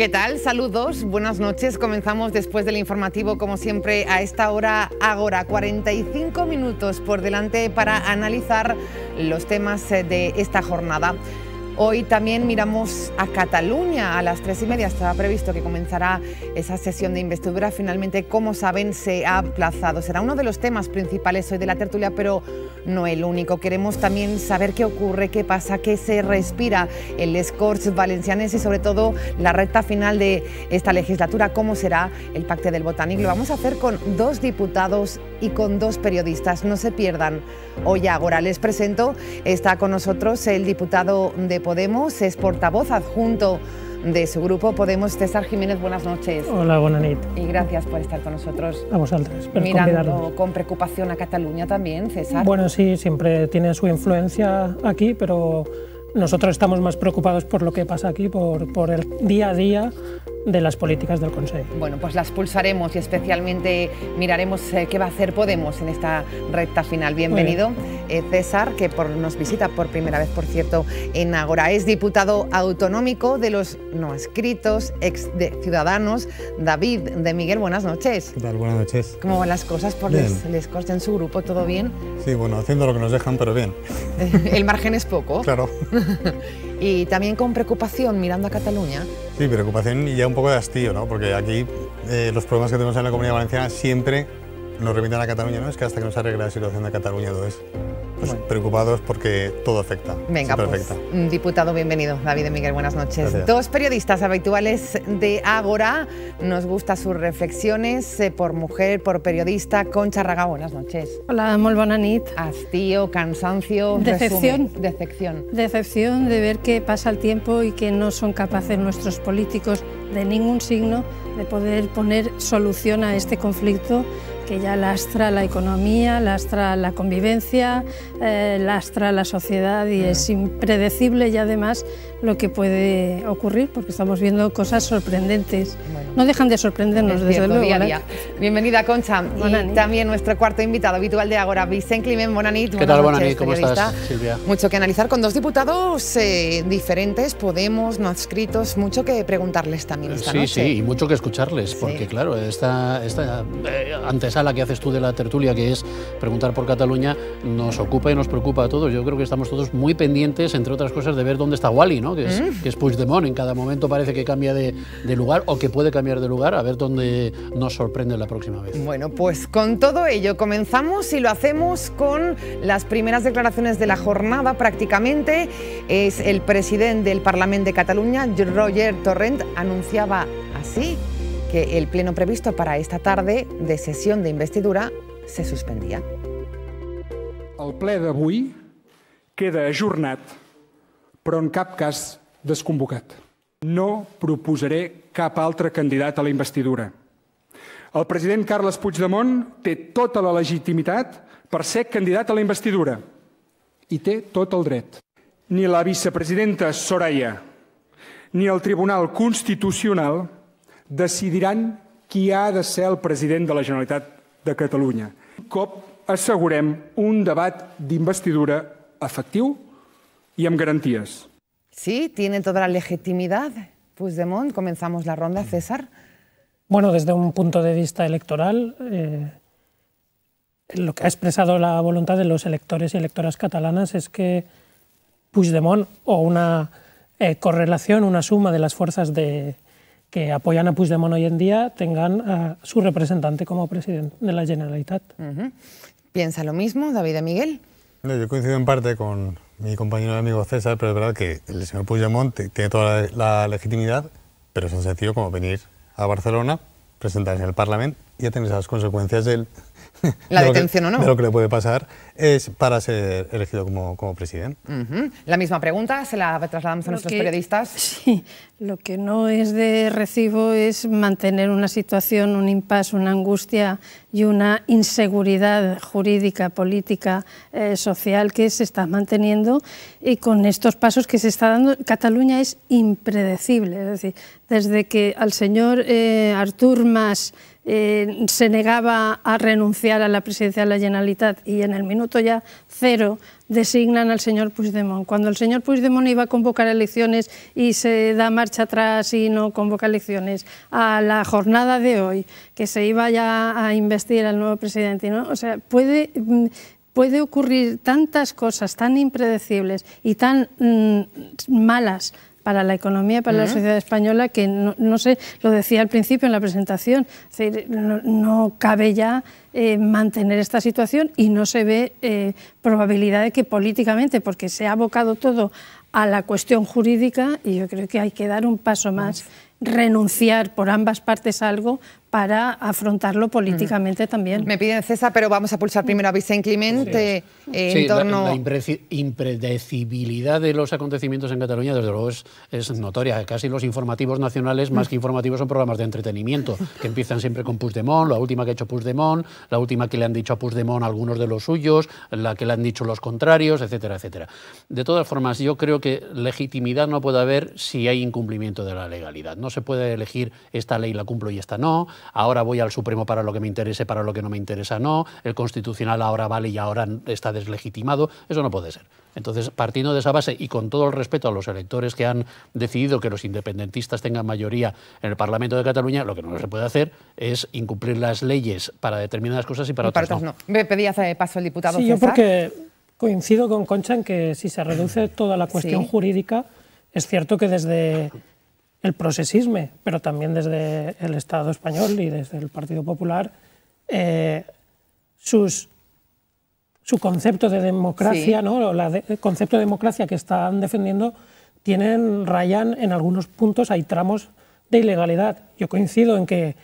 ¿Qué tal? Saludos, buenas noches. Comenzamos después del informativo, como siempre, a esta hora, Agora. 45 minutos por delante para analizar los temas de esta jornada. Hoy también miramos a Cataluña. A las 3:30 estaba previsto que comenzará esa sesión de investidura. Finalmente, como saben, se ha aplazado. Será uno de los temas principales hoy de la tertulia, pero no el único. Queremos también saber qué ocurre, qué pasa, qué se respira en les Corts Valencianes y sobre todo la recta final de esta legislatura, cómo será el Pacte del Botànic. Lo vamos a hacer con dos diputados y con dos periodistas. No se pierdan hoy Agora. Les presento, está con nosotros el diputado de Podemos, es portavoz adjunto de su grupo Podemos, César Jiménez. Buenas noches. Hola, buena nit. Y gracias por estar con nosotros. A vosotros, por mirando convidarnos. Con preocupación a Cataluña también, César. Bueno, sí, siempre tiene su influencia aquí, pero nosotros estamos más preocupados por lo que pasa aquí, por el día a día de las políticas del Consejo. Bueno, pues las pulsaremos y especialmente miraremos qué va a hacer Podemos en esta recta final. Bienvenido, César, que nos visita por primera vez, por cierto, en Agora. Es diputado autonómico de los no adscritos, ex de Ciudadanos. David de Miguel, buenas noches. ¿Qué tal? Buenas noches. ¿Cómo van las cosas por les Corts en su grupo? ¿Todo bien? Sí, bueno, haciendo lo que nos dejan, pero bien. El margen es poco. Claro. Y también con preocupación mirando a Cataluña. Sí, preocupación y ya un poco de hastío, ¿no? Porque aquí los problemas que tenemos en la Comunidad Valenciana siempre nos remiten a Cataluña, ¿no? Es que hasta que no se arregle la situación de Cataluña todo es. Pues bueno, preocupados porque todo afecta. Venga, pues, diputado, bienvenido. David de Miguel, buenas noches. Gracias. Dos periodistas habituales de Agora. Nos gustan sus reflexiones por mujer, por periodista. Concha Ragà, buenas noches. Hola, molt bona nit. Hastío, cansancio, decepción. Resumen. Decepción. Decepción de ver que pasa el tiempo y que no son capaces nuestros políticos de ningún signo de poder poner solución a este conflicto que ya lastra la economía, lastra la convivencia, lastra la sociedad y es impredecible y además lo que puede ocurrir porque estamos viendo cosas sorprendentes. Bueno, no dejan de sorprendernos, desde luego. Día a día. Bienvenida, Concha. Y también nuestro cuarto invitado habitual de Agora, Vicent Climent. Buenas noches. ¿Qué tal? Buenas noches. ¿Cómo estás, Silvia? Mucho que analizar con dos diputados diferentes, Podemos, no adscritos, mucho que preguntarles también esta noche. Sí, y mucho que escucharles, porque claro, esta antesala que haces tú de la tertulia, que es preguntar por Cataluña, nos ocupa y nos preocupa a todos. Yo creo que estamos todos muy pendientes, entre otras cosas, de ver dónde está Wally, ¿no? Que es Puigdemont. En cada momento parece que cambia de lugar o que puede cambiar de lugar, a ver dónde nos sorprende la próxima vez. Bueno, pues con todo ello comenzamos y lo hacemos con las primeras declaraciones de la jornada prácticamente. Es el presidente del Parlament de Cataluña, Roger Torrent, anunciaba así que el pleno previsto para esta tarde de sessió d'investidura se suspendía. El ple d'avui queda ajornat, però en cap cas desconvocat. No proposaré cap altre candidat a la investidura. El president Carles Puigdemont té tota la legitimitat per ser candidat a la investidura i té tot el dret. Ni la vicepresidenta Soraya ni el Tribunal Constitucional decidiran qui ha de ser el president de la Generalitat de Catalunya. Un cop assegurem un debat d'investidura efectiu i amb garanties. Sí, tiene toda la legitimidad Puigdemont. Comenzamos la ronda, César. Bueno, desde un punto de vista electoral, lo que ha expresado la voluntad de los electores y electoras catalanas es que Puigdemont, o una correlación, una suma de las fuerzas que apoyan a Puigdemont hoy en día, tengan a su representante como presidente de la Generalitat. ¿Piensa lo mismo, David de Miguel? No, yo coincido en parte con mi compañero y amigo César, pero es verdad que el señor Puigdemont tiene toda la legitimidad, pero es tan sencillo como venir a Barcelona, presentarse en el Parlament y ya tener esas consecuencias de la detención o no. De lo que le puede pasar es para ser elegido como presidente. La misma pregunta se la trasladamos a nuestros periodistas. Sí, lo que no es de recibo es mantener una situación, un impasse, una angustia y una inseguridad jurídica, política, social que se está manteniendo y con estos pasos que se está dando, Cataluña es impredecible. Es decir, desde que al señor Artur Mas se negaba a renunciar a la presidencia de la Generalitat y en el minuto ya 0 designan al señor Puigdemont. Cuando el señor Puigdemont iba a convocar elecciones y se da marcha atrás y no convoca elecciones, a la jornada de hoy, que se iba ya a investir al nuevo presidente, ¿no? O sea, puede ocurrir tantas cosas tan impredecibles y tan malas para la economía, para la sociedad española, que no sé, lo decía al principio en la presentación, es decir, no cabe ya mantener esta situación y no se ve probabilidad de que políticamente, porque se ha abocado todo a la cuestión jurídica, y yo creo que hay que dar un paso más, renunciar por ambas partes a algo para afrontarlo políticamente también. Me piden César, pero vamos a pulsar primero a Vicent Climent en torno... La impredecibilidad de los acontecimientos en Cataluña, desde luego, es notoria. Casi los informativos nacionales, más que informativos, son programas de entretenimiento, que empiezan siempre con Puigdemont, la última que ha hecho Puigdemont, la última que le han dicho a Puigdemont algunos de los suyos, la que le han dicho los contrarios, etcétera, etcétera. De todas formas, yo creo que legitimidad no puede haber si hay incumplimiento de la legalidad. No se puede elegir esta ley la cumplo y esta no, ahora voy al Supremo para lo que me interese, para lo que no me interesa no, el Constitucional ahora vale y ahora está deslegitimado. Eso no puede ser. Entonces, partiendo de esa base y con todo el respeto a los electores que han decidido que los independentistas tengan mayoría en el Parlamento de Cataluña, lo que no se puede hacer es incumplir las leyes para determinadas cosas y para otras no. Me pedía paso el diputado César. Yo porque coincido con Concha en que si se reduce toda la cuestión jurídica, es cierto que desde el procesisme, pero también desde el Estado español y desde el Partido Popular, su concepto de democracia, ¿no? El concepto de democracia que están defendiendo, rayan en algunos puntos, hay tramos de ilegalidad. Yo coincido en que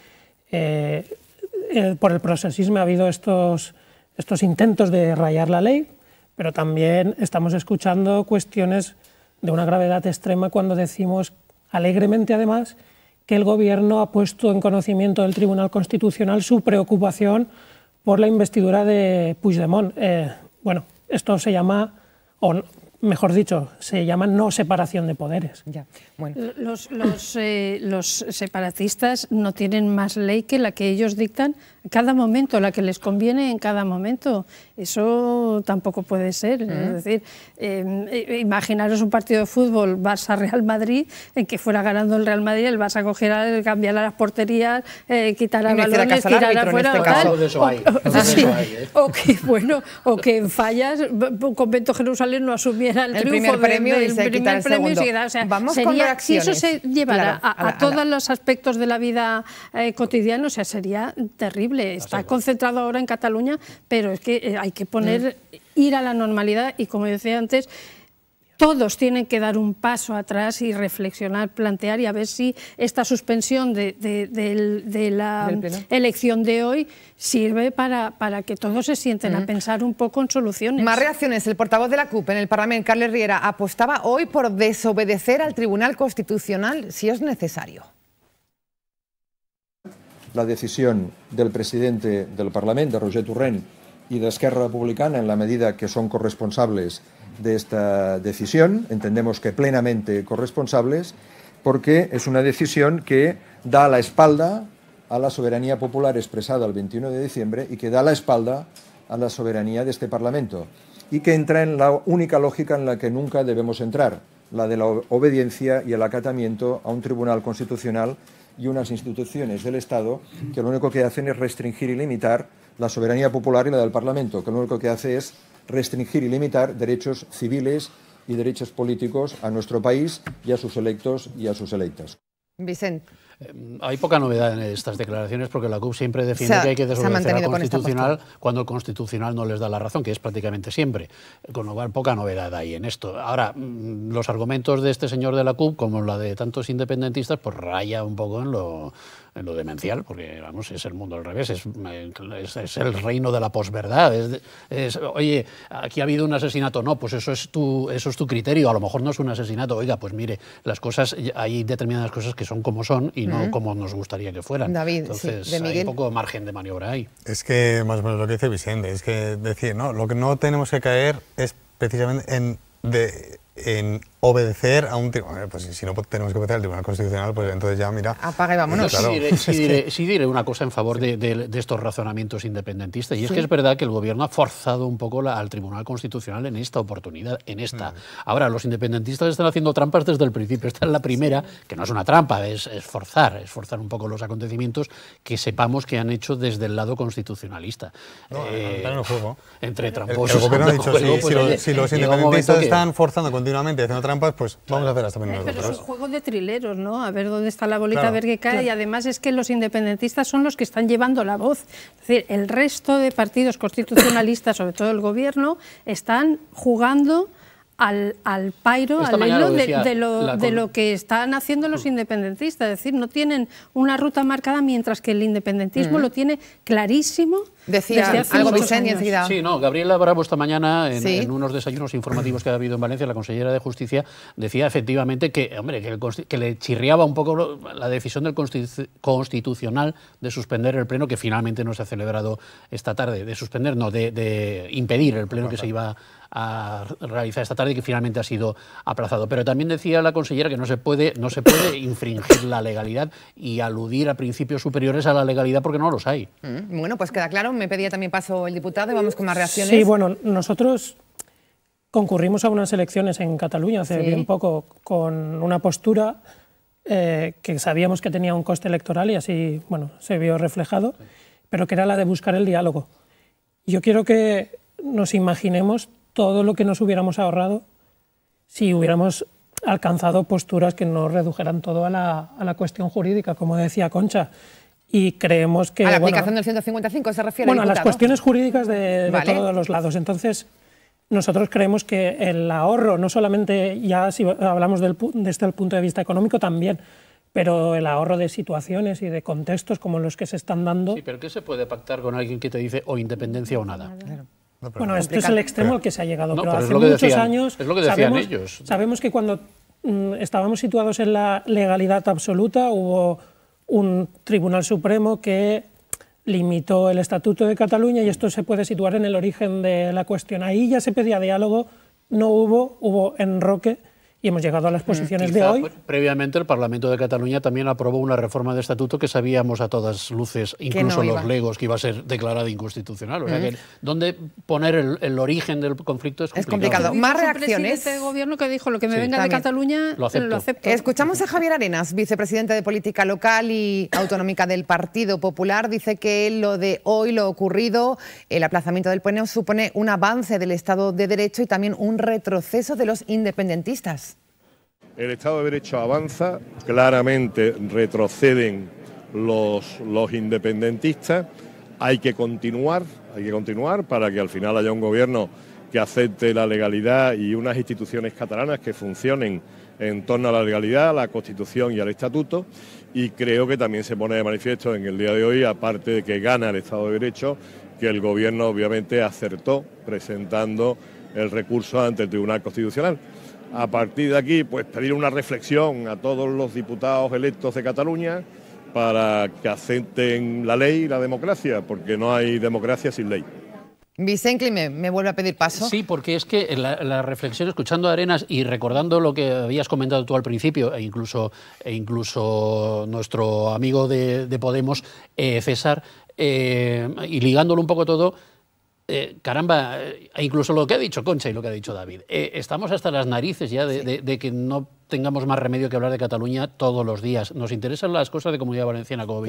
por el procesismo ha habido estos intentos de rayar la ley, pero también estamos escuchando cuestiones de una gravedad extrema cuando decimos alegremente, además, que el Gobierno ha puesto en conocimiento del Tribunal Constitucional su preocupación por la investidura de Puigdemont. Bueno, esto se llama, o mejor dicho, se llama no separación de poderes. Ya. Bueno. Los separatistas no tienen más ley que la que ellos dictan en cada momento, la que les conviene en cada momento. Eso tampoco puede ser. Es decir, imaginaros un partido de fútbol Barça-Real Madrid, en que fuera ganando el Real Madrid, el Barça cogiera, cambiara las porterías, quitara balones, tirara afuera. O que en Fallas, un convento Jerusalén no asumiera el triunfo primer premio y se quitara el segundo. O sea, vamos con reacciones. Si eso se llevara a todos los aspectos de la vida cotidiana, o sea, sería terrible. Está concentrado ahora en Cataluña, pero es que hay que ir a la normalidad y, como decía antes, todos tienen que dar un paso atrás y reflexionar, plantear y a ver si esta suspensión de la elección de hoy sirve para que todos se sienten a pensar un poco en soluciones. Más reacciones. El portavoz de la CUP en el Parlamento, Carles Riera, apostaba hoy por desobedecer al Tribunal Constitucional si es necesario. La decisión del presidente del Parlamento, de Roger Torrent, y de Esquerra Republicana, en la medida que son corresponsables de esta decisión, entendemos que plenamente corresponsables, porque es una decisión que da la espalda a la soberanía popular expresada el 21 de diciembre y que da la espalda a la soberanía de este Parlamento y que entra en la única lógica en la que nunca debemos entrar, la de la obediencia y el acatamiento a un Tribunal Constitucional y unas instituciones del Estado que lo único que hacen es restringir y limitar la soberanía popular y la del Parlamento, que lo único que hace es restringir y limitar derechos civiles y derechos políticos a nuestro país y a sus electos y a sus electas. Vicent. Hay poca novedad en estas declaraciones porque la CUP siempre defiende que hay que desobedecer al Constitucional cuando el Constitucional no les da la razón, que es prácticamente siempre. Con lo cual, poca novedad hay en esto. Ahora, los argumentos de este señor de la CUP, como la de tantos independentistas, pues raya un poco en lo demencial, porque vamos, es el mundo al revés, es el reino de la posverdad. Oye, aquí ha habido un asesinato, no, pues eso es tu criterio, a lo mejor no es un asesinato, oiga, pues mire, las cosas, hay determinadas cosas que son como son y no como nos gustaría que fueran. David, entonces hay un poco margen de maniobra ahí. Es que más o menos lo que dice Vicente, es que decir, no, lo que no tenemos que caer es precisamente en obedecer a un tribunal. Pues si no tenemos que obedecer al Tribunal Constitucional, pues entonces ya, mira... Apaga y vámonos. Claro. Sí diré una cosa en favor de estos razonamientos independentistas, y es que es verdad que el Gobierno ha forzado un poco al Tribunal Constitucional en esta oportunidad, Ahora, los independentistas están haciendo trampas desde el principio. Esta es la primera, que no es una trampa, es forzar un poco los acontecimientos que sepamos que han hecho desde el lado constitucionalista. No, el juego. Entre tramposos. El Gobierno ha dicho, pues, si los independentistas están forzando continuamente y haciendo trampas, pues vamos a hacer hasta menos nosotros. Pero es un juego de trileros, ¿no? A ver dónde está la bolita, claro, a ver qué cae. Claro. Y además es que los independentistas son los que están llevando la voz. Es decir, el resto de partidos constitucionalistas, sobre todo el Gobierno, están jugando al pairo, al hilo de lo que están haciendo los independentistas. Es decir, no tienen una ruta marcada, mientras que el independentismo lo tiene clarísimo. Decía algo Vicente y enseguida. Sí, no, Gabriela Bravo esta mañana en unos desayunos informativos que ha habido en Valencia, la consellera de Justicia decía efectivamente que, hombre, que le chirriaba un poco la decisión del Constitucional de suspender el pleno, que finalmente no se ha celebrado esta tarde, de impedir el pleno que se iba a realizar esta tarde y que finalmente ha sido aplazado. Pero también decía la consellera que no se puede infringir la legalidad y aludir a principios superiores a la legalidad porque no los hay. Bueno, pues queda claro. Me pedía también paso el diputado y vamos con más reacciones. Sí, bueno, nosotros concurrimos a unas elecciones en Cataluña hace bien poco con una postura que sabíamos que tenía un coste electoral y así, bueno, se vio reflejado, pero que era la de buscar el diálogo. Yo quiero que nos imaginemos todo lo que nos hubiéramos ahorrado si hubiéramos alcanzado posturas que no redujeran todo a la cuestión jurídica, como decía Concha. Y creemos que... ¿A la aplicación del 155 se refiere? Bueno, a las cuestiones jurídicas de todos los lados. Entonces, nosotros creemos que el ahorro, no solamente ya si hablamos desde el punto de vista económico también, pero el ahorro de situaciones y de contextos como los que se están dando... Sí, pero ¿qué se puede pactar con alguien que te dice o independencia o nada? Claro. No, bueno, este es el extremo al que se ha llegado, no, pero hace es muchos años es lo que decían ellos. Sabemos que cuando estábamos situados en la legalidad absoluta hubo un Tribunal Supremo que limitó el Estatuto de Cataluña y esto se puede situar en el origen de la cuestión. Ahí ya se pedía diálogo, no hubo enroque y hemos llegado a las posiciones de hoy. Previamente el Parlamento de Cataluña también aprobó una reforma de estatuto que sabíamos a todas luces, incluso los legos, que iba a ser declarada inconstitucional. O sea que dónde poner el origen del conflicto es complicado. Más reacciones. El presidente de Gobierno que dijo lo que me venga de Cataluña lo acepto. Escuchamos a Javier Arenas, vicepresidente de Política Local y Autonómica del Partido Popular. Dice que lo de hoy, lo ocurrido, el aplazamiento del pleno supone un avance del Estado de Derecho y también un retroceso de los independentistas. El Estado de Derecho avanza, claramente retroceden los independentistas. Hay que continuar para que al final haya un gobierno que acepte la legalidad y unas instituciones catalanas que funcionen en torno a la legalidad, a la Constitución y al Estatuto. Y creo que también se pone de manifiesto en el día de hoy, aparte de que gana el Estado de Derecho, que el gobierno obviamente acertó presentando el recurso ante el Tribunal Constitucional. A partir de aquí, pues pedir una reflexión a todos los diputados electos de Cataluña para que acepten la ley y la democracia, porque no hay democracia sin ley. Vicente, me vuelve a pedir paso. Sí, porque es que la reflexión, escuchando a Arenas y recordando lo que habías comentado tú al principio, e incluso nuestro amigo de Podemos, César, y ligándolo un poco todo, caramba, incluso lo que ha dicho Concha y lo que ha dicho David, estamos hasta las narices ya de que no tengamos más remedio que hablar de Cataluña todos los días. Nos interesan las cosas de Comunidad Valenciana, como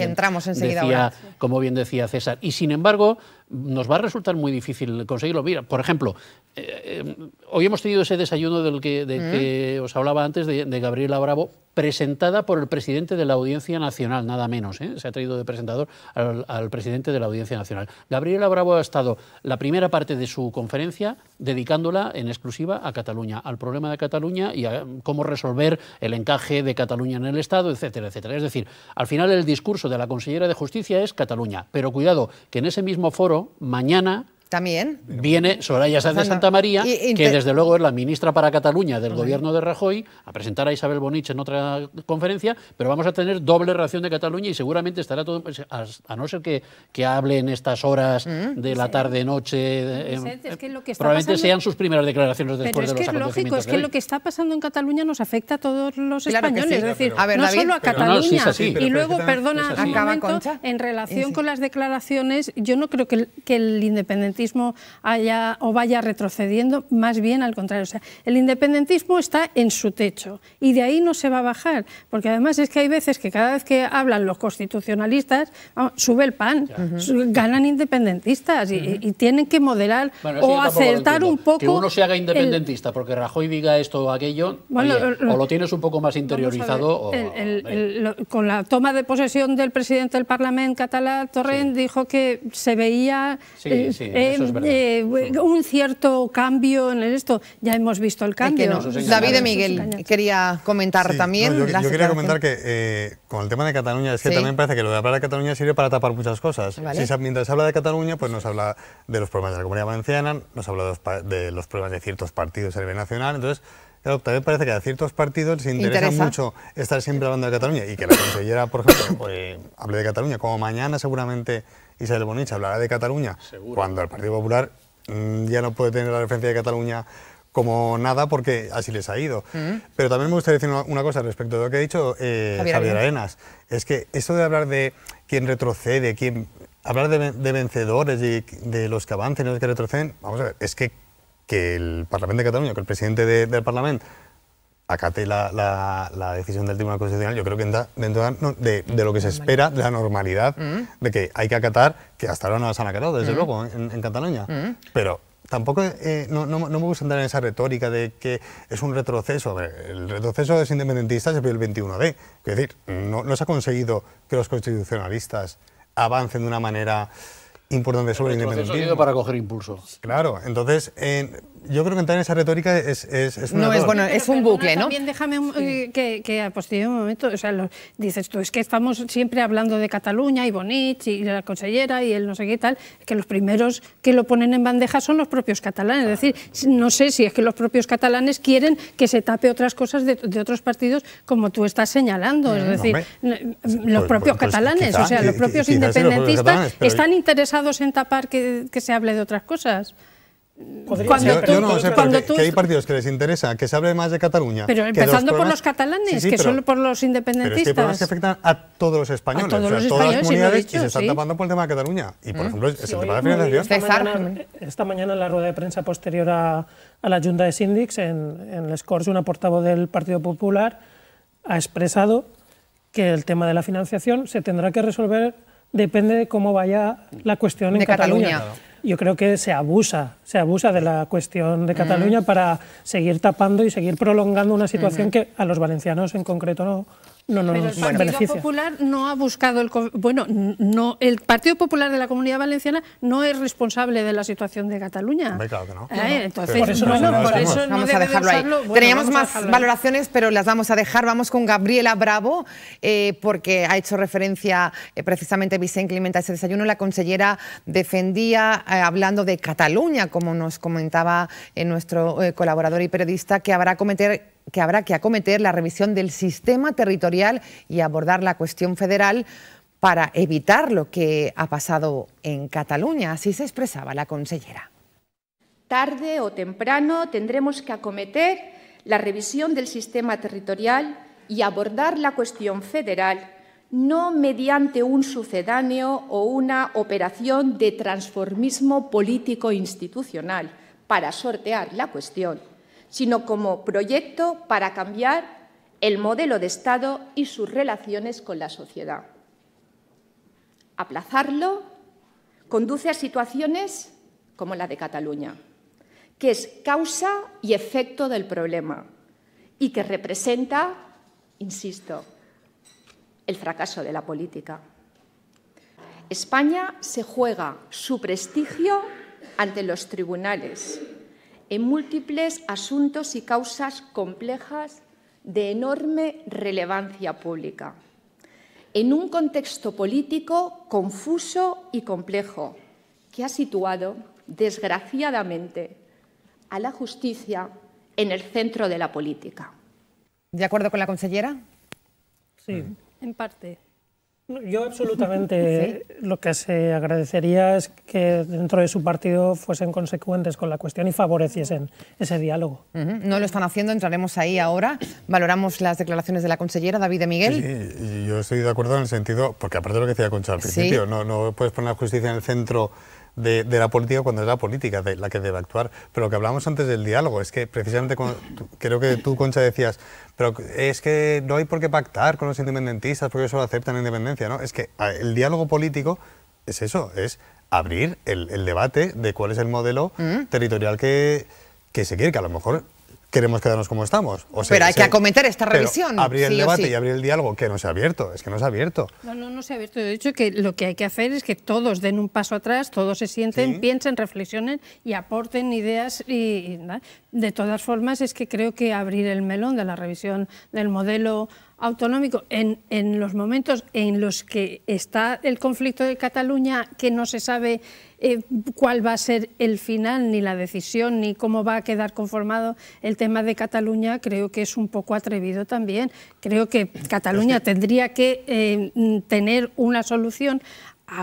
bien decía César. Y sin embargo, nos va a resultar muy difícil conseguirlo. Mira, por ejemplo, hoy hemos tenido ese desayuno del que os hablaba antes, de Gabriela Bravo, presentada por el presidente de la Audiencia Nacional, nada menos. Se ha traído de presentador al presidente de la Audiencia Nacional. Gabriela Bravo ha estado la primera parte de su conferencia dedicándola en exclusiva a Cataluña, al problema de Cataluña y a cómo resolver el encaje de Cataluña en el Estado, etcétera, etcétera. Es decir, al final el discurso de la consellera de Justicia es Cataluña, pero cuidado, que en ese mismo foro, mañana, También. Viene Soraya Sáenz de Santamaría, que desde luego es la ministra para Cataluña del gobierno de Rajoy, a presentar a Isabel Bonich en otra conferencia, pero vamos a tener doble ración de Cataluña y seguramente estará todo, a no ser que hable en estas horas de la tarde-noche, probablemente sean sus primeras declaraciones después de los acontecimientos. Lógico, es que lo que está pasando en Cataluña nos afecta a todos los españoles, es decir, a ver, no David, solo a Cataluña. Y luego, perdona un momento, Concha, en relación con las declaraciones, yo no creo que el independentismo vaya retrocediendo, más bien al contrario. O sea, el independentismo está en su techo y de ahí no se va a bajar, porque además es que hay veces que cada vez que hablan los constitucionalistas, sube el pan, ganan independentistas y tienen que moderar o acertar un poco. Que uno se haga independentista porque Rajoy diga esto o aquello, o lo tienes un poco más interiorizado. Con la toma de posesión del presidente del Parlamento catalán, Torrent dijo que se veía un cierto cambio en esto. Ya hemos visto el cambio. David de Miguel quería comentar también. No, yo quería comentar que con el tema de Cataluña, es que también parece que lo de hablar de Cataluña sirve para tapar muchas cosas. Vale. Mientras se habla de Cataluña, pues nos habla de los problemas de la Comunidad Valenciana, nos habla de los problemas de ciertos partidos a nivel nacional. Entonces, claro, también parece que a ciertos partidos les interesa mucho estar siempre hablando de Cataluña y que la consellera, por ejemplo, hable de Cataluña, como mañana seguramente Isabel Bonich hablará de Cataluña, cuando el Partido Popular ya no puede tener la referencia de Cataluña como nada porque así les ha ido. Pero también me gustaría decir una cosa respecto de lo que ha dicho Javier Arenas. Es que esto de hablar de quién retrocede, hablar de vencedores y de los que avancen y los que retroceden, vamos a ver, es que el Parlamento de Cataluña, que el presidente del Parlamento acate la decisión del Tribunal Constitucional, yo creo que dentro de lo que se espera, de la normalidad, de que hay que acatar, que hasta ahora no las han acatado, desde luego, en Cataluña. Pero tampoco no me gusta entrar en esa retórica de que es un retroceso. A ver, el retroceso de los independentistas se pidió el 21D. Es decir, no se ha conseguido que los constitucionalistas avancen de una manera importante sobre el independentismo. Para coger impulso. Claro, entonces yo creo que entrar en esa retórica es una no es bueno, es un bucle, ¿no? También déjame que apostille un momento, o sea, dices tú, es que estamos siempre hablando de Cataluña y Bonich y la consellera y el no sé qué tal, que los primeros que lo ponen en bandeja son los propios catalanes, es decir, no sé si es que los propios catalanes quieren que se tape otras cosas de otros partidos como tú estás señalando, es decir, los propios catalanes, o sea, los propios independentistas están interesados en tapar que se hable de otras cosas. Que hay partidos que les interesa que se hable más de Cataluña. Pero empezando por los catalanes, que solo por los independentistas. Pero es que hay problemas que afectan a todos los españoles, todas las comunidades, y se están tapando por el tema de Cataluña. Y, por ejemplo, es el tema de la financiación. Esta mañana en la rueda de prensa posterior a la Junta de Síndics, en Les Corts, una portavoz del Partido Popular ha expresado que el tema de la financiación se tendrá que resolver, depende de cómo vaya la cuestión en Cataluña. Yo creo que se abusa de la cuestión de Cataluña para seguir tapando y seguir prolongando una situación que a los valencianos en concreto no nos beneficia. Pero el Partido Popular no ha buscado el Partido Popular de la Comunidad Valenciana no es responsable de la situación de Cataluña. Claro que no. Entonces, por eso vamos a dejarlo ahí. Teníamos más valoraciones, pero las vamos a dejar. Vamos con Gabriela Bravo, porque ha hecho referencia precisamente Vicent Climent a ese desayuno. La consellera defendía, hablando de Cataluña, como nos comentaba nuestro colaborador y periodista, que habrá que acometer la revisión del sistema territorial y abordar la cuestión federal para evitar lo que ha pasado en Cataluña. Así se expresaba la consellera. Tarde o temprano tendremos que acometer la revisión del sistema territorial y abordar la cuestión federal, no mediante un sucedáneo o una operación de transformismo político institucional para sortear la cuestión, sino como proyecto para cambiar el modelo de Estado y sus relaciones con la sociedad. Aplazarlo conduce a situaciones como la de Cataluña, que es causa y efecto del problema y que representa, insisto, el fracaso de la política. España se juega su prestigio ante los tribunales en múltiples asuntos y causas complejas de enorme relevancia pública, en un contexto político confuso y complejo que ha situado desgraciadamente, a la justicia en el centro de la política. ¿De acuerdo con la consellera? Sí, en parte. Yo absolutamente. ¿Sí? Lo que se agradecería es que dentro de su partido fuesen consecuentes con la cuestión y favoreciesen ese diálogo. No lo están haciendo, entraremos ahí ahora. Valoramos las declaraciones de la consellera, David de Miguel. Sí, y yo estoy de acuerdo en el sentido, porque aparte de lo que decía Concha al principio, ¿sí? no puedes poner la justicia en el centro de la política cuando es la política la que debe actuar. Pero lo que hablábamos antes del diálogo, es que precisamente creo que tú, Concha, decías, pero es que no hay por qué pactar con los independentistas porque solo aceptan la independencia, ¿no? Es que el diálogo político es eso, es abrir el debate de cuál es el modelo territorial que se quiere, que a lo mejor queremos quedarnos como estamos. Pero hay que acometer esta revisión. Abrir el debate y abrir el diálogo, que no se ha abierto, es que no se ha abierto. No se ha abierto. De hecho, que lo que hay que hacer es que todos den un paso atrás, todos se sienten, piensen, reflexionen y aporten ideas. Y de todas formas, es que creo que abrir el melón de la revisión del modelo autonómico en los momentos en los que está el conflicto de Cataluña, que no se sabe cuál va a ser el final, ni la decisión, ni cómo va a quedar conformado el tema de Cataluña, creo que es un poco atrevido también. Creo que Cataluña tendría que tener una solución a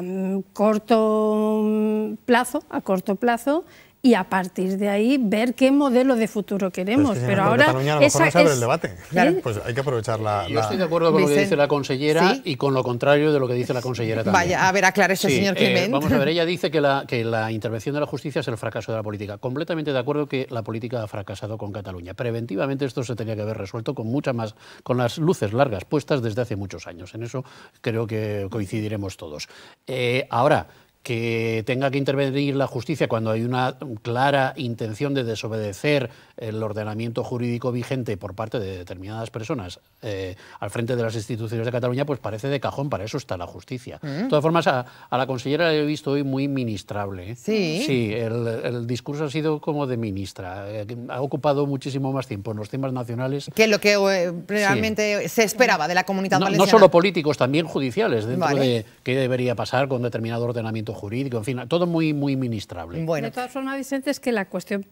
corto plazo, y a partir de ahí ver qué modelo de futuro queremos. Pero ahora Cataluña a lo mejor no se abre el debate. Claro. Pues hay que aprovechar Yo estoy de acuerdo con lo que dice la consellera y con lo contrario de lo que dice la consellera también. Vaya, a ver, aclárese, señor Climent. Vamos a ver, ella dice que la intervención de la justicia es el fracaso de la política. Completamente de acuerdo que la política ha fracasado con Cataluña. Preventivamente esto se tenía que haber resuelto con las luces largas puestas desde hace muchos años. En eso creo que coincidiremos todos. Ahora, que tenga que intervenir la justicia cuando hay una clara intención de desobedecer el ordenamiento jurídico vigente por parte de determinadas personas al frente de las instituciones de Cataluña, pues parece de cajón, para eso está la justicia. De todas formas, a la consellera la he visto hoy muy ministrable. Sí. Sí, el discurso ha sido como de ministra. Ha ocupado muchísimo más tiempo en los temas nacionales. Que lo que realmente se esperaba de la Comunidad Valenciana. No solo políticos, también judiciales, dentro de qué debería pasar con determinado ordenamiento jurídico, en fin, todo muy ministrable. Bueno. De todas formas, Vicente, es que la cuestión,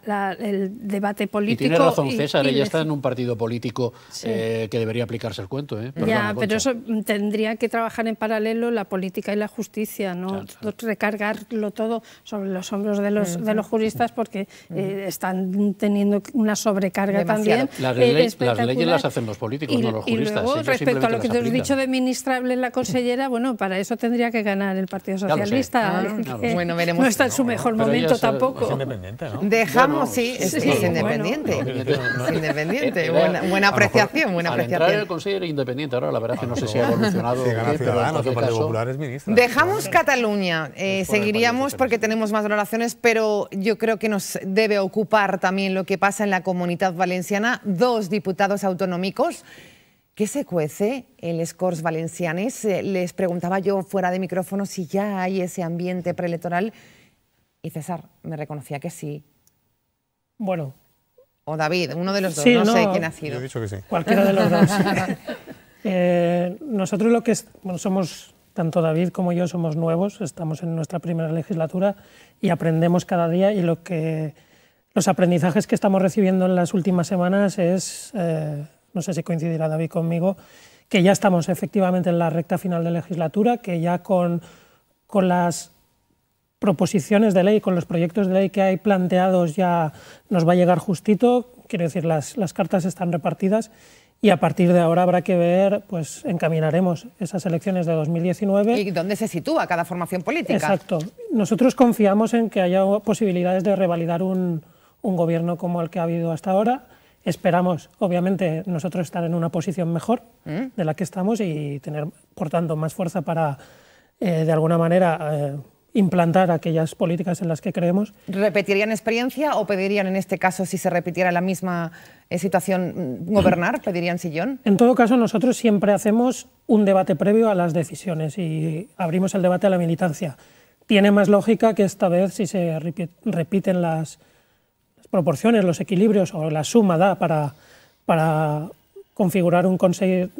el debate político... Y tiene razón César, ella está en un partido político que debería aplicarse el cuento. Perdona, pero eso tendría que trabajar en paralelo la política y la justicia, no recargarlo todo sobre los hombros de los juristas, porque están teniendo una sobrecarga demasiado. también. Las leyes las hacen los políticos, no los juristas. Y luego, respecto a lo que te has dicho de ministrable la consellera, bueno, para eso tendría que ganar el Partido Socialista. Bueno, veremos. No está en su mejor momento tampoco. Es independiente, ¿no? Dejamos, es independiente. Es independiente. Buena apreciación, buena apreciación. Al entrar el Consejo era independiente, ahora la verdad que no sé si ha evolucionado. Si gana Ciudadanos, el Partido Popular es ministra. Dejamos Cataluña, seguiríamos porque tenemos más valoraciones, pero yo creo que nos debe ocupar también lo que pasa en la Comunidad Valenciana. 2 diputados autonómicos. ¿Qué se cuece en les Corts Valencianes? Les preguntaba yo fuera de micrófono si ya hay ese ambiente preelectoral y César me reconocía que sí. Bueno. O David, uno de los dos, sí, no sé quién ha sido. Yo he dicho que sí. Cualquiera de los dos. Nosotros somos, tanto David como yo somos nuevos, estamos en nuestra primera legislatura y aprendemos cada día, y los aprendizajes que estamos recibiendo en las últimas semanas es... no sé si coincidirá David conmigo, que ya estamos efectivamente en la recta final de legislatura, que ya con las proposiciones de ley, con los proyectos de ley que hay planteados ya nos va a llegar justito, quiero decir, las cartas están repartidas y a partir de ahora habrá que ver, pues encaminaremos esas elecciones de 2019. ¿Y dónde se sitúa cada formación política? Exacto. Nosotros confiamos en que haya posibilidades de revalidar un gobierno como el que ha habido hasta ahora. Esperamos, obviamente, nosotros estar en una posición mejor de la que estamos y tener, por tanto, más fuerza para, de alguna manera, implantar aquellas políticas en las que creemos. ¿Repetirían experiencia o pedirían, en este caso, si se repitiera la misma situación, gobernar? ¿Pedirían sillón? En todo caso, nosotros siempre hacemos un debate previo a las decisiones y abrimos el debate a la militancia. Tiene más lógica que esta vez, si se repiten las proporciones, los equilibrios o la suma da para configurar un Consejo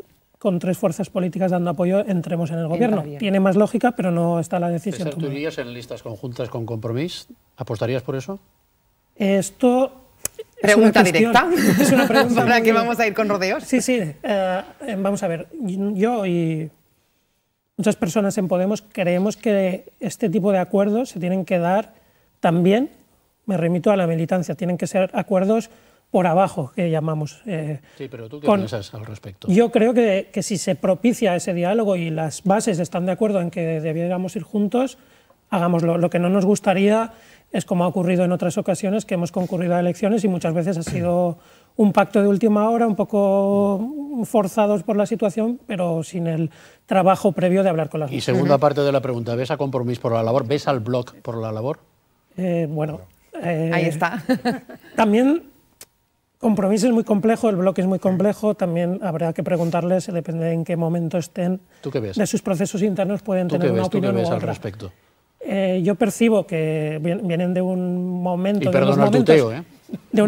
con 3 fuerzas políticas dando apoyo entremos en el gobierno. Tiene más lógica, pero no está la decisión tomada. ¿Tú irías en listas conjuntas con Compromís? ¿Apostarías por eso? Esto... Pregunta directa. Es una pregunta para que vamos a ir con rodeos. Sí, sí. Vamos a ver. Yo y muchas personas en Podemos creemos que este tipo de acuerdos se tienen que dar también, me remito a la militancia, tienen que ser acuerdos por abajo, que llamamos. Sí, pero ¿tú qué piensas al respecto? Yo creo que si se propicia ese diálogo y las bases están de acuerdo en que debiéramos ir juntos, hagámoslo. Lo que no nos gustaría es, como ha ocurrido en otras ocasiones, que hemos concurrido a elecciones y muchas veces ha sido un pacto de última hora, un poco forzados por la situación, pero sin el trabajo previo de hablar con las Y segunda parte de la pregunta, ¿ves a Compromís por la labor? ¿Ves al Bloc por la labor? Bueno... ahí está. También Compromís es muy complejo, el Bloc es muy complejo, también habrá que preguntarles, depende de en qué momento estén. ¿Tú qué ves? De sus procesos internos pueden tener una opinión. ¿Tú qué ves al respecto? Yo percibo que vienen de un momento... Y perdona el tuteo, ¿eh? De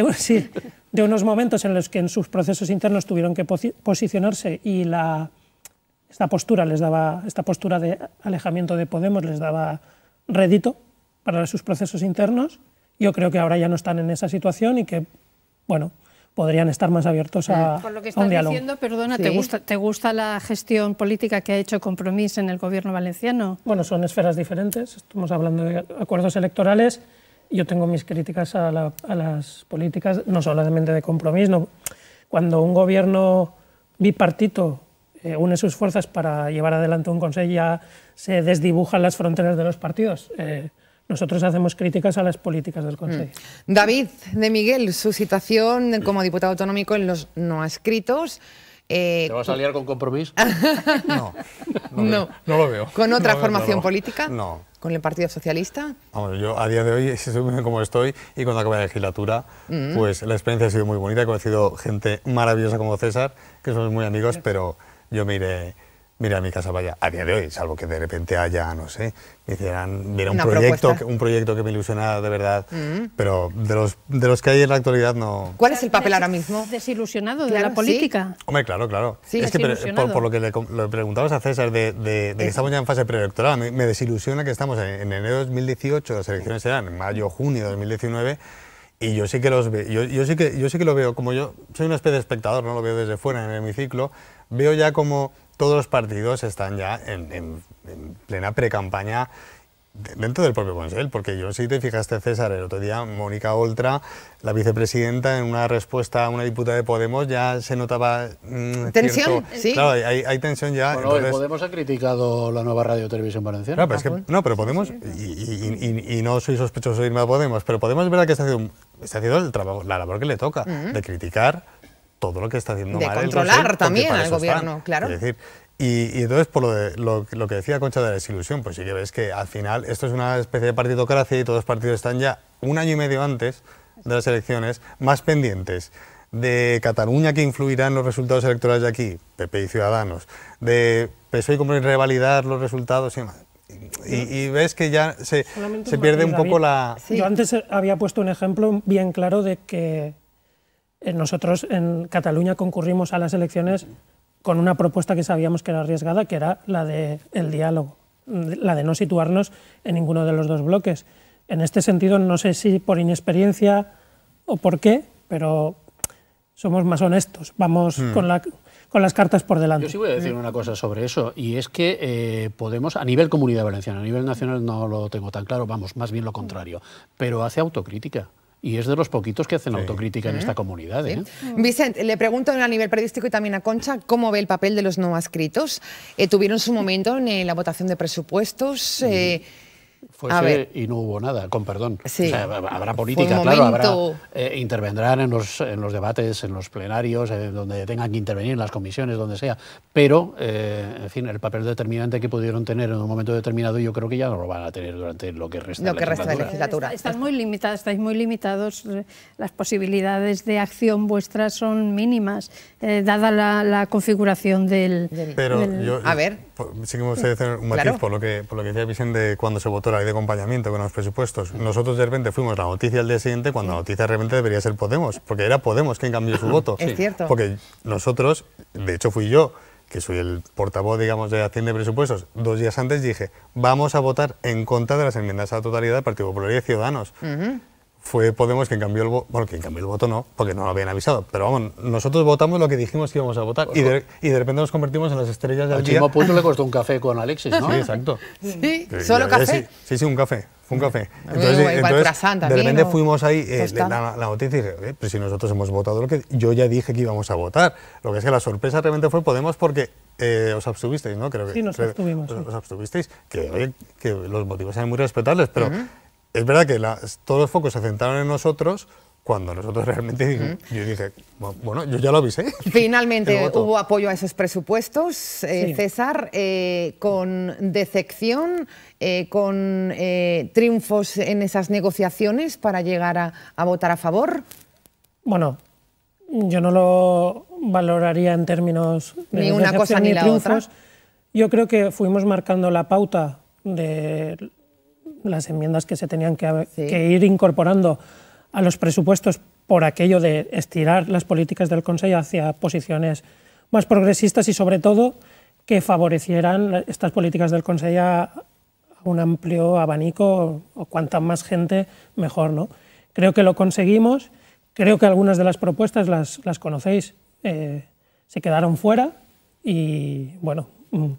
unos momentos en los que en sus procesos internos tuvieron que posicionarse y esta postura de alejamiento de Podemos les daba rédito para sus procesos internos. Yo creo que ahora ya no están en esa situación y que, bueno, podrían estar más abiertos a, por lo que a un estás diálogo. diciendo, perdona, Sí. ¿te gusta la gestión política que ha hecho Compromís en el gobierno valenciano? Bueno, son esferas diferentes, estamos hablando de acuerdos electorales. Yo tengo mis críticas a las políticas, no solamente de Compromís. No. Cuando un gobierno bipartito une sus fuerzas para llevar adelante un Consell, ya se desdibujan las fronteras de los partidos. Nosotros hacemos críticas a las políticas del Consell. David de Miguel, su situación como diputado autonómico en los no adscritos. ¿Te vas a liar con Compromís? No lo veo. ¿Con otra No, formación no. política? No. ¿Con el Partido Socialista? Vamos, yo a día de hoy, si estoy como estoy y cuando acabe la legislatura, pues la experiencia ha sido muy bonita. He conocido gente maravillosa como César, que somos muy amigos, pero yo me iré a mi casa, vaya, a día de hoy, salvo que de repente haya, no sé, me hicieran, viera un proyecto que me ilusiona de verdad, pero de los que hay en la actualidad no... ¿Cuál es el papel ahora mismo? ¿Desilusionado de Claro, la política? Hombre, claro. Sí, es que desilusionado. por lo que le preguntabas a César de que estamos ya en fase preelectoral, me desilusiona que estamos en enero de 2018, las elecciones serán en mayo, junio de 2019, y yo sí que los veo, yo sí que lo veo, como yo soy una especie de espectador, no lo veo desde fuera en el hemiciclo, veo ya como todos los partidos están ya en plena pre-campaña dentro del propio Consell, porque yo, si te fijaste, César, el otro día Mónica Oltra, la vicepresidenta, en una respuesta a una diputada de Podemos, ya se notaba ¿tensión? Sí. Claro, hay tensión ya. Bueno, entonces, Podemos ha criticado la nueva Radio Televisión Valenciana. Claro, pero es que, no, pero Podemos, y no soy sospechoso de irme a Podemos, pero Podemos es verdad que está haciendo el trabajo, la labor que le toca, de criticar todo lo que está haciendo de mal controlar el Consell, también para al eso gobierno, están. claro. Es decir, y entonces, por lo que decía Concha de la desilusión, pues sí que ves que al final esto es una especie de partidocracia y todos los partidos están ya un año y medio antes de las elecciones más pendientes de Cataluña, que influirá en los resultados electorales de aquí, PP y Ciudadanos, de PSOE y Compromís revalidar los resultados y demás. Y ves que ya se pierde un poco la... Sí. Yo antes había puesto un ejemplo bien claro de que nosotros en Cataluña concurrimos a las elecciones con una propuesta que sabíamos que era arriesgada, que era la del diálogo, la de no situarnos en ninguno de los dos bloques. En este sentido, no sé si por inexperiencia o por qué, pero somos más honestos, vamos con las cartas por delante. Yo sí voy a decir una cosa sobre eso, y es que Podemos, a nivel Comunidad Valenciana, a nivel nacional no lo tengo tan claro, vamos, más bien lo contrario, pero hace autocrítica. Y es de los poquitos que hacen autocrítica en esta comunidad. Sí. Vicente, le pregunto a nivel periodístico y también a Concha, ¿cómo ve el papel de los no adscritos? ¿Tuvieron su momento en la votación de presupuestos? Fuese y no hubo nada, con perdón. Sí. O sea, habrá política, claro, intervendrán en los debates, en los plenarios, donde tengan que intervenir, en las comisiones, donde sea. Pero, en fin, el papel determinante que pudieron tener en un momento determinado, yo creo que ya no lo van a tener durante lo que resta de la legislatura. Estáis muy limitados, las posibilidades de acción vuestras son mínimas, dada la configuración del... Pero yo, a ver. Sí que me gustaría hacer un matiz por lo que decía Vicente de cuando se votó la ley de acompañamiento con los presupuestos. Nosotros de repente fuimos la noticia al día siguiente, cuando la noticia realmente debería ser Podemos, porque era Podemos quien cambió su voto. Es cierto. Porque nosotros, de hecho fui yo, que soy el portavoz, digamos, de Hacienda y Presupuestos, 2 días antes dije, vamos a votar en contra de las enmiendas a la totalidad del Partido Popular y de Ciudadanos. Fue Podemos quien cambió el voto, bueno, quien cambió el voto no, porque no lo habían avisado, pero vamos, nosotros votamos lo que dijimos que íbamos a votar y de repente nos convertimos en las estrellas del día. Al Punto le costó un café con Alexis, ¿no? Sí, exacto. Sí, ¿solo café? Sí, un café. Fue un café. Entonces de repente fuimos ahí, la noticia y dije, pues si nosotros hemos votado lo que yo ya dije que íbamos a votar. Lo que es que la sorpresa realmente fue Podemos porque os abstuvisteis, ¿no? Creo que, sí, nos abstuvimos. Os abstuvisteis, que, oye, que los motivos eran muy respetables, pero es verdad que todos los focos se centraron en nosotros cuando nosotros realmente, yo dije, bueno, yo ya lo avisé. Finalmente hubo apoyo a esos presupuestos, sí. César, con decepción, con triunfos en esas negociaciones para llegar a votar a favor. Bueno, yo no lo valoraría en términos de ni una cosa ni la triunfos. otra. Yo creo que fuimos marcando la pauta de las enmiendas que se tenían que ir incorporando a los presupuestos por aquello de estirar las políticas del Consejo hacia posiciones más progresistas y sobre todo que favorecieran estas políticas del Consejo a un amplio abanico o cuanta más gente mejor, ¿no? Creo que lo conseguimos, creo que algunas de las propuestas las conocéis, se quedaron fuera y bueno,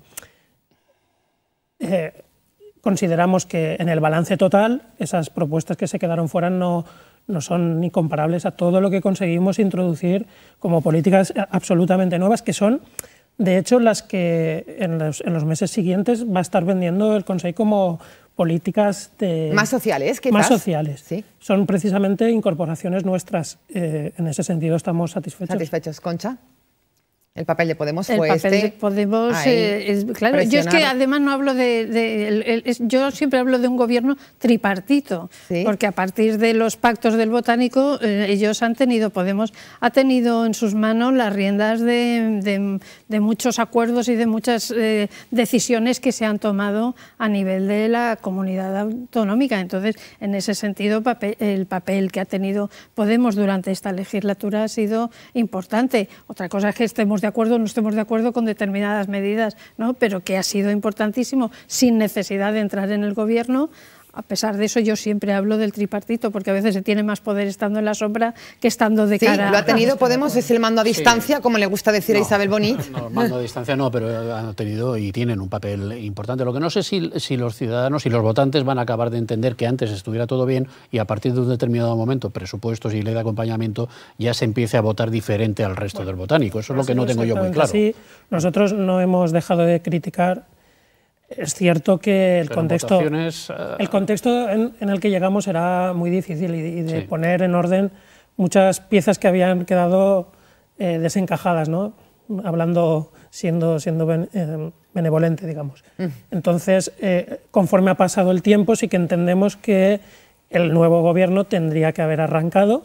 consideramos que en el balance total esas propuestas que se quedaron fuera no son ni comparables a todo lo que conseguimos introducir como políticas absolutamente nuevas, que son, de hecho, las que en los meses siguientes va a estar vendiendo el Consejo como políticas más sociales, quizás. Más sociales. Sí. Son precisamente incorporaciones nuestras. En ese sentido estamos satisfechos. ¿Satisfechos, Concha? El papel de Podemos fue el papel de Podemos, claro, yo es que además no hablo yo siempre hablo de un gobierno tripartito, ¿sí? Porque a partir de los pactos del Botánico Podemos ha tenido en sus manos las riendas de muchos acuerdos y de muchas decisiones que se han tomado a nivel de la comunidad autonómica. Entonces, en ese sentido, el papel que ha tenido Podemos durante esta legislatura ha sido importante. Otra cosa es que estemos de acuerdo o no estemos de acuerdo con determinadas medidas, ¿no? Pero que ha sido importantísimo sin necesidad de entrar en el gobierno. A pesar de eso, yo siempre hablo del tripartito, porque a veces se tiene más poder estando en la sombra que estando de cara. Sí, lo ha tenido Podemos, es el mando a distancia, sí, como le gusta decir a Isabel Bonit. No, mando a distancia no, pero han tenido y tienen un papel importante. Lo que no sé si los ciudadanos y los votantes van a acabar de entender que antes estuviera todo bien y a partir de un determinado momento, presupuestos y ley de acompañamiento, ya se empiece a votar diferente al resto del Botánico. Eso es lo que no tengo yo muy claro. Sí, nosotros no hemos dejado de criticar. Es cierto que el contexto en el que llegamos era muy difícil y de poner en orden muchas piezas que habían quedado desencajadas, ¿no? Hablando, siendo benevolente, digamos. Entonces, conforme ha pasado el tiempo, sí que entendemos que el nuevo gobierno tenía que haber arrancado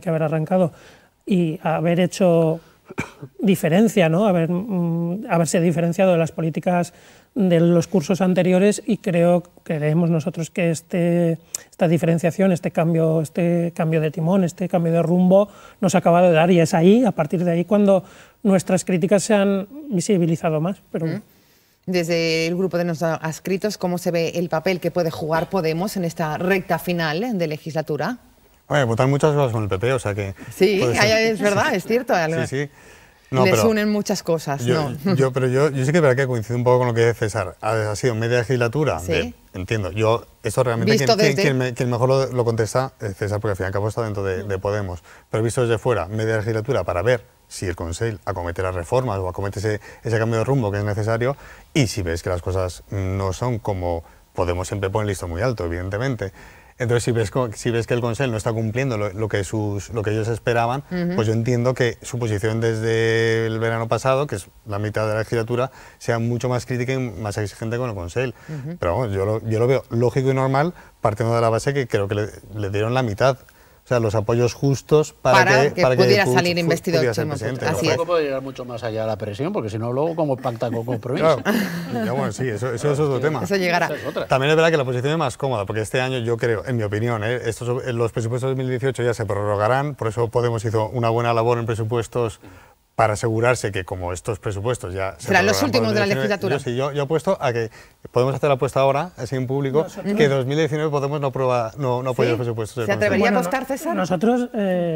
y haber hecho diferencia, ¿no? Haberse diferenciado de las políticas de los cursos anteriores y creemos nosotros que esta diferenciación, este cambio de timón, este cambio de rumbo nos ha acabado de dar y es ahí, a partir de ahí, cuando nuestras críticas se han visibilizado más. Pero... Desde el grupo de los adscritos, ¿cómo se ve el papel que puede jugar Podemos en esta recta final de legislatura? Oye, votan muchas cosas con el PP, o sea que... Sí, es verdad, es cierto. Sí. No, les unen muchas cosas, yo sí que es verdad que coincido un poco con lo que dice César. Ha sido media legislatura, ¿sí? Entiendo. Eso realmente quien mejor lo contesta es César, porque al fin y al cabo está dentro de Podemos. Pero visto desde fuera, media legislatura para ver si el Consell acomete las reformas o acomete ese cambio de rumbo que es necesario, y si ves que las cosas no son como Podemos siempre pone el listón muy alto, evidentemente. Entonces, si ves que el Consell no está cumpliendo lo que ellos esperaban, pues yo entiendo que su posición desde el verano pasado, que es la mitad de la legislatura, sea mucho más crítica y más exigente con el Consell. Pero vamos, yo lo veo lógico y normal, partiendo de la base que creo que le dieron la mitad. O sea, los apoyos justos para que pudiera salir investido Chimo Puig. Así Tampoco puede llegar mucho más allá de la presión, porque si no, luego como pacta con compromiso. Claro. Bueno, sí, eso es otro tema. Eso llegará. También es verdad que la posición es más cómoda, porque este año yo creo, en mi opinión, los presupuestos de 2018 ya se prorrogarán, por eso Podemos hizo una buena labor en presupuestos para asegurarse que como estos presupuestos ya serán los últimos de la legislatura. Yo apuesto a que podemos hacer la apuesta ahora, así en público, que 2019 Podemos no apoya los presupuestos. ¿Se atrevería a apostar, César? Nosotros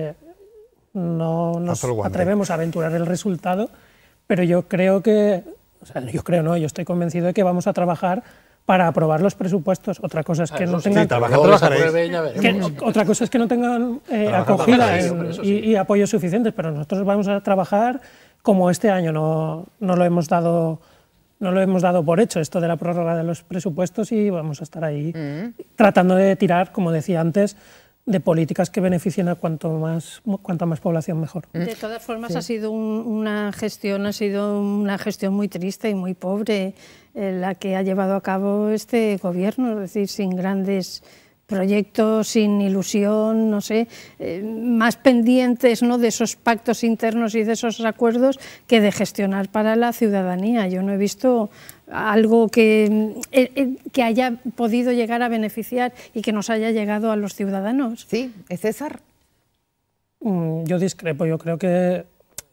no nos atrevemos a aventurar el resultado, pero yo creo que, yo estoy convencido de que vamos a trabajar para aprobar los presupuestos. Otra cosa es que no tengan acogida y apoyos suficientes, pero nosotros vamos a trabajar como este año no lo hemos dado por hecho, esto de la prórroga de los presupuestos, y vamos a estar ahí tratando de tirar, como decía antes, de políticas que beneficien a cuanta más población mejor. De todas formas, ha sido una gestión muy triste y muy pobre la que ha llevado a cabo este gobierno, es decir, sin grandes proyectos, sin ilusión, no sé, más pendientes, ¿no?, de esos pactos internos y de esos acuerdos que de gestionar para la ciudadanía. Yo no he visto algo que haya podido llegar a beneficiar y que nos haya llegado a los ciudadanos. Sí, ¿es César? Yo discrepo, yo creo que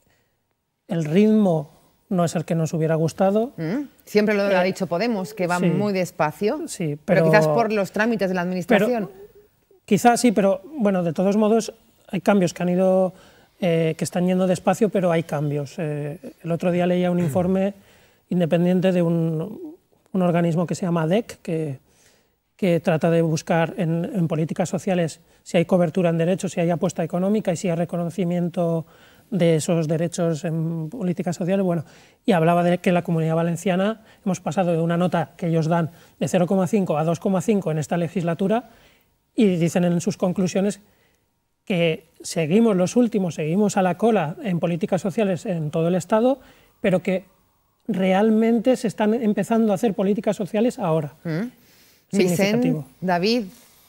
el ritmo no es el que nos hubiera gustado. Siempre lo ha dicho Podemos, que va muy despacio, sí, pero quizás por los trámites de la administración. Quizás sí, pero bueno, de todos modos hay cambios que han ido, que están yendo despacio, pero hay cambios. El otro día leía un informe independiente de un organismo que se llama ADEC, que trata de buscar en políticas sociales si hay cobertura en derechos, si hay apuesta económica y si hay reconocimiento de esos derechos en políticas sociales. Bueno, y hablaba de que en la Comunidad Valenciana hemos pasado de una nota que ellos dan de 0,5 a 2,5 en esta legislatura, y dicen en sus conclusiones que seguimos los últimos, seguimos a la cola en políticas sociales en todo el Estado, pero que realmente se están empezando a hacer políticas sociales ahora. Vicente, David,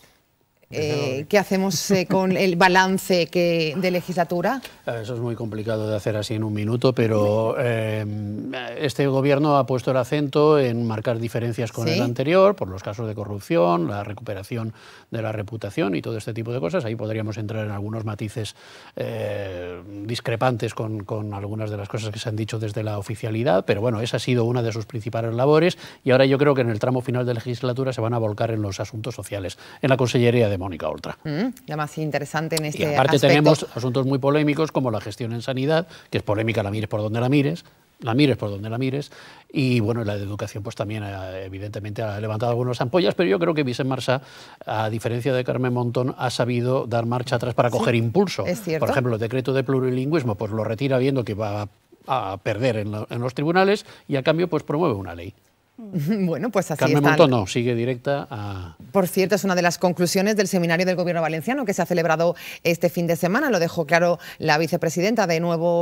¿qué hacemos con el balance de legislatura? Eso es muy complicado de hacer así en un minuto, pero este gobierno ha puesto el acento en marcar diferencias con el anterior, por los casos de corrupción, la recuperación de la reputación y todo este tipo de cosas. Ahí podríamos entrar en algunos matices discrepantes con algunas de las cosas que se han dicho desde la oficialidad, pero bueno, esa ha sido una de sus principales labores, y ahora yo creo que en el tramo final de legislatura se van a volcar en los asuntos sociales, en la Consellería de Mónica Oltra. La más interesante en este aspecto. Y aparte tenemos asuntos muy polémicos como la gestión en sanidad, que es polémica, la mires por donde la mires por donde la mires, y bueno, la de educación pues también evidentemente ha levantado algunas ampollas, pero yo creo que Vicent Marsá, a diferencia de Carmen Montón, ha sabido dar marcha atrás para coger impulso. Es cierto. Por ejemplo, el decreto de plurilingüismo pues lo retira viendo que va a perder en los tribunales, y a cambio pues promueve una ley. Bueno, pues así Carmen está. Montón no, sigue directa a... Por cierto, es una de las conclusiones del seminario del Gobierno valenciano que se ha celebrado este fin de semana. Lo dejó claro la vicepresidenta. De nuevo,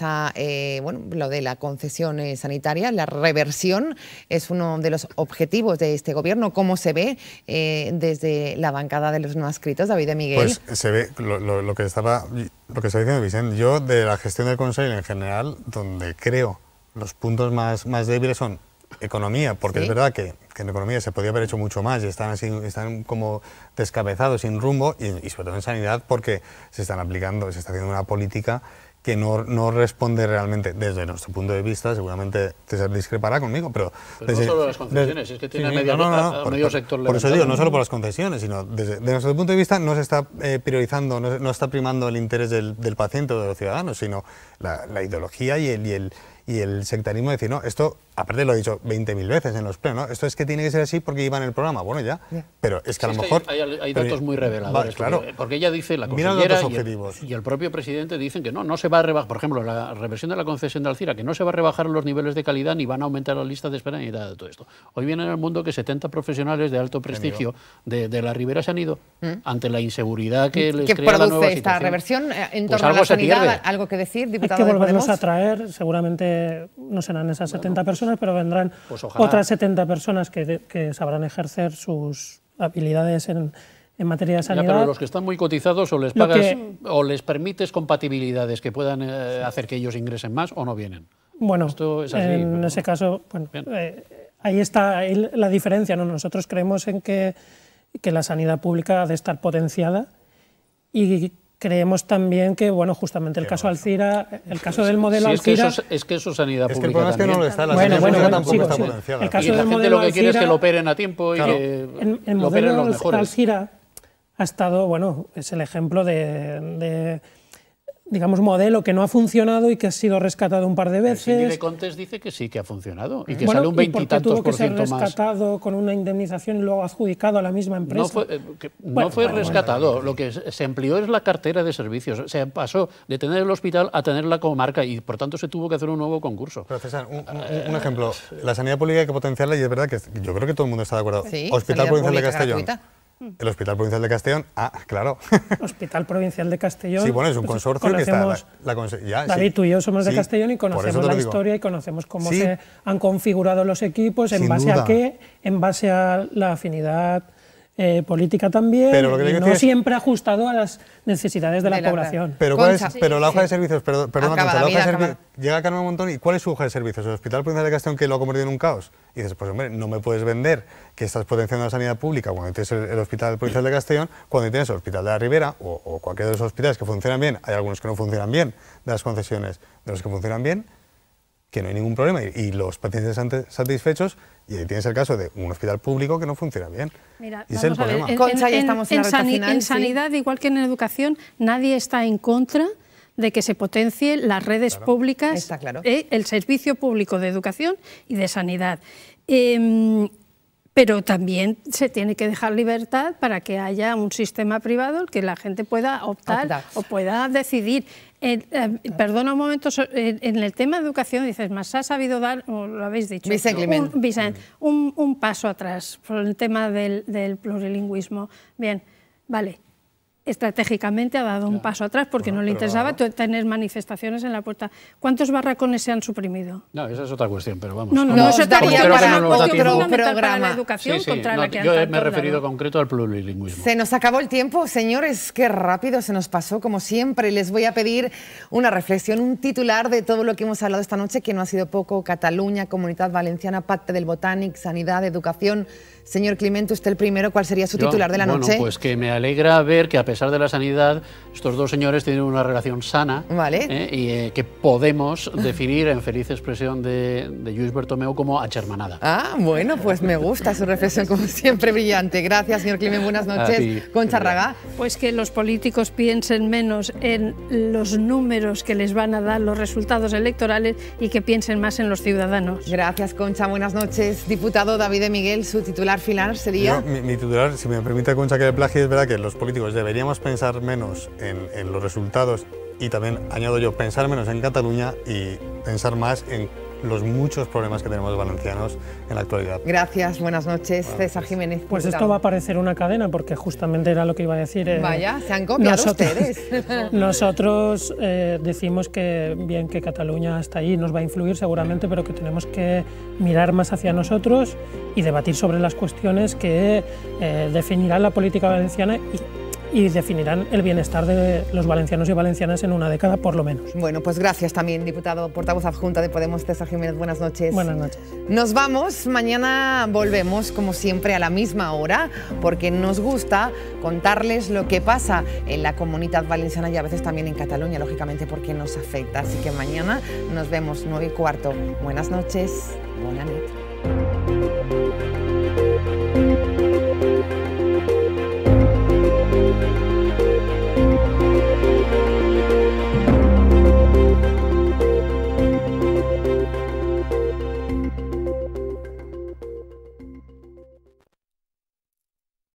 lo de la concesión sanitaria, la reversión, es uno de los objetivos de este Gobierno. ¿Cómo se ve desde la bancada de los no adscritos, David de Miguel? Pues se ve lo que está diciendo Vicente. Yo, de la gestión del Consejo en general, donde creo los puntos más débiles son economía, porque es verdad que en economía se podía haber hecho mucho más y están como descabezados, sin rumbo, y sobre todo en sanidad, porque se está haciendo una política que no responde realmente, desde nuestro punto de vista, seguramente César discrepará conmigo, pero no solo las concesiones, es que tiene medio sector. Por eso digo, no solo por las concesiones, sino desde nuestro punto de vista no se está priorizando, no está primando el interés del paciente o de los ciudadanos, sino la ideología y el sectarismo de decir, no, esto, aparte lo he dicho 20.000 veces en los plenos, ¿no? Esto es que tiene que ser así porque iba en el programa, bueno ya, pero es que a lo mejor... Hay datos muy reveladores, claro, porque ella dice, la consellera y el propio presidente dicen que no se va a rebajar, por ejemplo, la reversión de la concesión de Alcira, que no se va a rebajar los niveles de calidad ni van a aumentar la lista de espera ni nada de todo esto. Hoy viene en el mundo que 70 profesionales de alto prestigio de la Ribera se han ido ante la inseguridad que les crea la nueva situación. ¿Qué produce esta reversión en torno a la sanidad? ¿Algo que decir, diputado? Hay que volverlos a traer, seguramente no serán esas 70 personas, pero vendrán otras 70 personas que sabrán ejercer sus habilidades en en materia de sanidad. Ya, pero los que están muy cotizados o les pagas o les permites compatibilidades que puedan hacer que ellos ingresen más o no vienen. Bueno, esto es así, en ese caso, bueno, ahí está la diferencia, ¿no? Nosotros creemos en que la sanidad pública ha de estar potenciada y creemos también que, bueno, justamente el caso Alcira, el caso del modelo Alcira... Es que eso es sanidad pública. Es que el problema es que no lo está, la sanidad pública tampoco está potenciada. El caso y la del gente modelo lo que quiere es que lo Alcira, operen a tiempo y que el lo operen los modelo mejores. Alcira ha estado, bueno, es el ejemplo de digamos, modelo que no ha funcionado y que ha sido rescatado un par de veces. El de Contes dice que sí que ha funcionado y que sale un 20 y tantos por ciento más. Tuvo que ser rescatado con una indemnización y luego adjudicado a la misma empresa. No fue rescatado, lo que se amplió es la cartera de servicios. Se pasó de tener el hospital a tener la comarca y por tanto se tuvo que hacer un nuevo concurso. Pero César, un ejemplo, la sanidad pública hay que potenciarla y es verdad que yo creo que todo el mundo está de acuerdo. Sí, Hospital Provincial de gratuita. Castellón. El Hospital Provincial de Castellón, claro. Hospital Provincial de Castellón. Sí, bueno, es un consorcio que está... David, tú y yo somos de Castellón y conocemos la historia y conocemos cómo se han configurado los equipos, en base a qué, en base a la afinidad política también, pero y no siempre ajustado a las necesidades de la población. Pero la hoja de servicios, llega Carmen Montón, ¿y cuál es su hoja de servicios? ¿El Hospital Provincial de Castellón, que lo ha convertido en un caos? Y dices, pues hombre, no me puedes vender que estás potenciando la sanidad pública cuando tienes el Hospital Provincial de Castellón, cuando tienes el Hospital de la Ribera o cualquiera de los hospitales que funcionan bien. Hay algunos que no funcionan bien, de las concesiones, de los que funcionan bien, que no hay ningún problema y los pacientes están satisfechos, y ahí tienes el caso de un hospital público que no funciona bien. Mira, y es el problema. En sanidad, igual que en educación, nadie está en contra de que se potencie las redes públicas, está claro. El servicio público de educación y de sanidad. Pero también se tiene que dejar libertad para que haya un sistema privado que la gente pueda optar o pueda decidir. Perdona un momento, en el tema de educación dices, más ha sabido dar, o lo habéis dicho, un paso atrás por el tema del plurilingüismo. Bien, vale. Estratégicamente ha dado un paso atrás porque no le interesaba tener manifestaciones en la puerta. ¿Cuántos barracones se han suprimido? No, esa es otra cuestión, pero vamos. No, eso estaría para otro programa. Para la educación contra la que yo me he referido concreto al plurilingüismo. Se nos acabó el tiempo, señores, qué rápido se nos pasó, como siempre. Les voy a pedir una reflexión, un titular de todo lo que hemos hablado esta noche, que no ha sido poco: Cataluña, Comunidad Valenciana, Pacte del Botànic, Sanidad, Educación. Señor Climent, usted el primero, ¿cuál sería su titular de la noche? Bueno, pues que me alegra ver que a pesar de la sanidad, estos dos señores tienen una relación sana, y que podemos definir en feliz expresión de Lluís Bertomeu como achermanada. Bueno, pues me gusta su reflexión, como siempre, brillante. Gracias, señor Climent, buenas noches. Concha Ragà. Pues que los políticos piensen menos en los números que les van a dar los resultados electorales y que piensen más en los ciudadanos. Gracias, Concha, buenas noches. Diputado David de Miguel, su titular final sería... Mi titular, si me permite, Concha, que le plagie, es verdad que los políticos deberíamos pensar menos en los resultados y también, añado yo, pensar menos en Cataluña y pensar más en los muchos problemas que tenemos los valencianos en la actualidad. Gracias, buenas noches. César Jiménez. Pues esto va a parecer una cadena, porque justamente era lo que iba a decir. Vaya, se han copiado ustedes. Nosotros decimos que bien, que Cataluña está ahí, nos va a influir seguramente, pero que tenemos que mirar más hacia nosotros y debatir sobre las cuestiones que definirán la política valenciana y definirán el bienestar de los valencianos y valencianas en una década, por lo menos. Bueno, pues gracias también, diputado portavoz adjunta de Podemos, César Jiménez. Buenas noches. Buenas noches. Nos vamos. Mañana volvemos, como siempre, a la misma hora, porque nos gusta contarles lo que pasa en la Comunidad Valenciana y a veces también en Cataluña, lógicamente, porque nos afecta. Así que mañana nos vemos 9:15. Buenas noches. Buena nit.